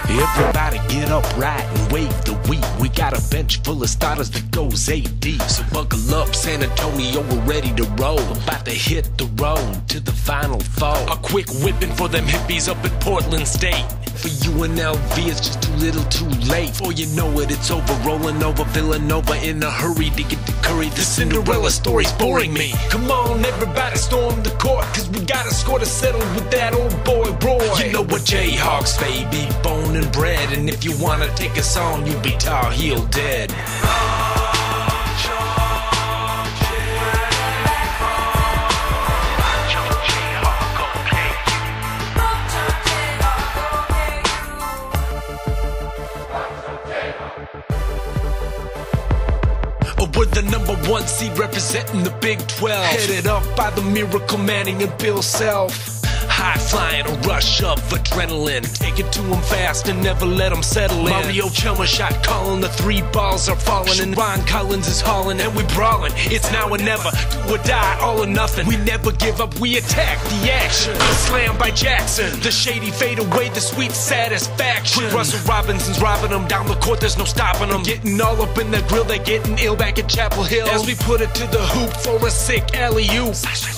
Everybody get upright and wave the wheat. We got a bench full of starters that goes 8 deep. So buckle up, San Antonio, we're ready to roll. About to hit the road to the Final Four. A quick whipping for them hippies up at Portland State. For UNLV, it's just too little too late. Before you know it, it's over, rolling over Villanova in a hurry to get to Curry. The Cinderella story's boring me. Come on, everybody storm the court, cause we got a score to settle with that old boy Roy. You know what Jayhawks, baby, bone and bred. And if you wanna take us on, you'll be Tar Heel dead. We're the #1 seed representing the Big 12. Headed up by the Miracle Manning and Bill Self. High flying, a rush of adrenaline. Take it to them fast and never let them settle in. Mario Chalmers shot calling, the 3 balls are falling. And Ron Collins is hauling and we brawling. It's now or never, do or die, all or nothing. We never give up, we attack the action. The slam by Jackson, the shady fade away, the sweet satisfaction. Russell Robinson's robbing them down the court, there's no stopping them. Getting all up in the grill, they're getting ill back at Chapel Hill. As we put it to the hoop for a sick alley-oop.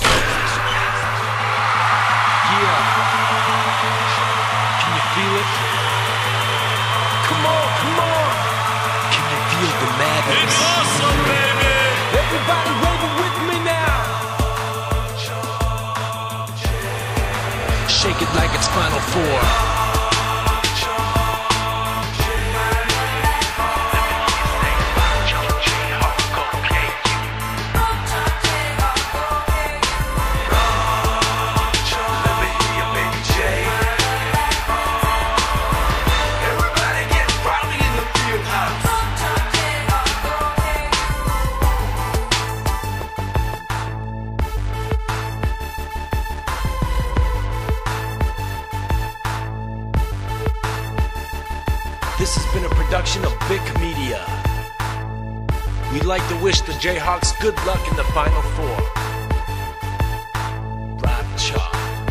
Yeah. Can you feel it? Come on, come on. Can you feel the madness? It's awesome, baby. Everybody wave with me now. Shake it like it's Final Four. This has been a production of Big Media. We'd like to wish the Jayhawks good luck in the Final Four. Rock Chalk.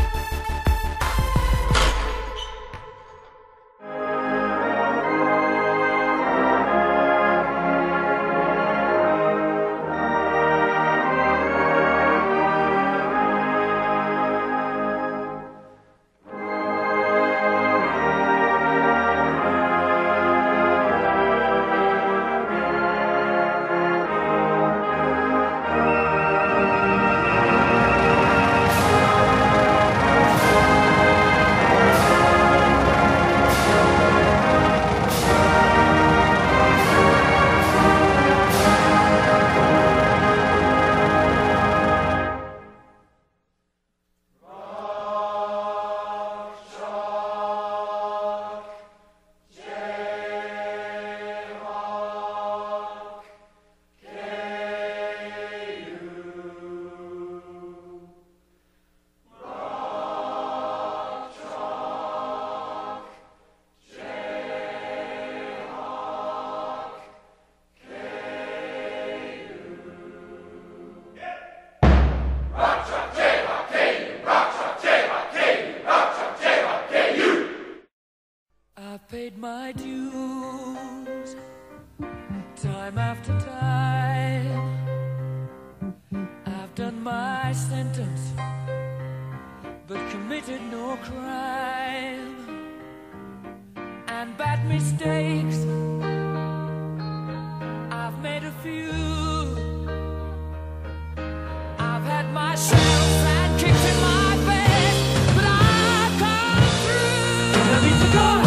Paid my dues time after time. I've done my sentence but committed no crime. And bad mistakes I've made a few. I've had my shells and kicks in my face, but I've come through. And I need to go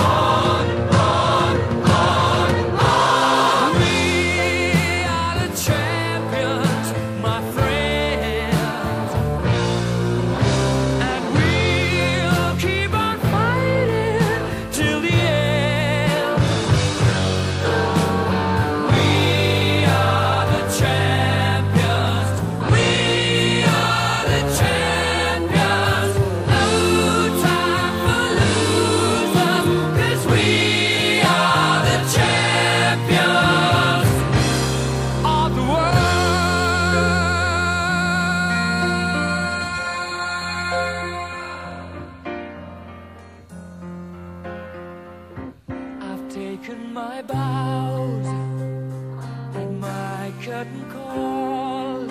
taken my bows and my curtain calls.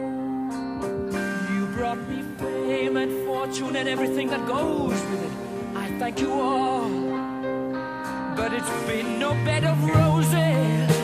You brought me fame and fortune and everything that goes with it. I thank you all, but it's been no bed of roses.